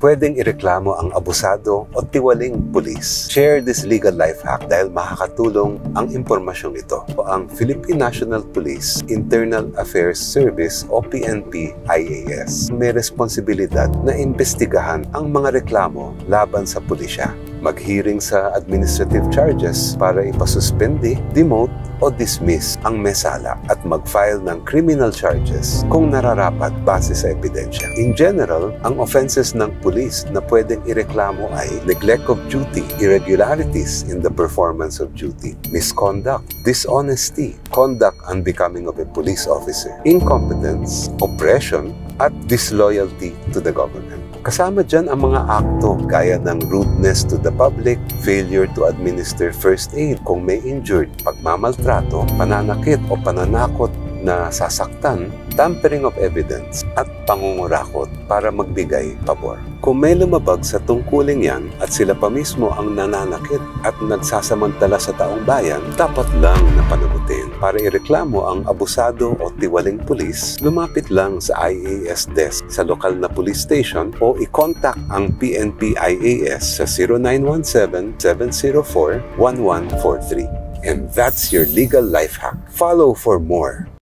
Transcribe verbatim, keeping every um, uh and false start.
pwedeng ireklamo ang abusado o tiwaling pulis. Share this legal life hack dahil makakatulong ang impormasyong ito. O ang Philippine National Police Internal Affairs Service o P N P I A S may responsibilidad na imbestigahan ang mga reklamo laban sa pulisya, mag-hearing sa administrative charges para ipasuspende, demote o dismiss ang may sala at mag-file ng criminal charges kung nararapat base sa ebidensya. In general, ang offenses ng pulis na pwedeng ireklamo ay neglect of duty, irregularities in the performance of duty, misconduct, dishonesty, conduct unbecoming of a police officer, incompetence, oppression, at disloyalty to the government. Kasama dyan ang mga akto gaya ng rudeness to the public, failure to administer first aid kung may injured, pagmamaltrato, pananakit o pananakot na sasaktan, tampering of evidence, at pangungurakot para magbigay pabor. Kung may lumabag sa tungkuling yan at sila pa mismo ang nananakit at nagsasamantala sa taong bayan, dapat lang na panagutin. Para ireklamo ang abusado o tiwaling pulis, lumapit lang sa I A S desk sa lokal na police station o i-contact ang P N P I A S sa zero nine one seven, seven zero four, one one four three. And that's your legal life hack. Follow for more.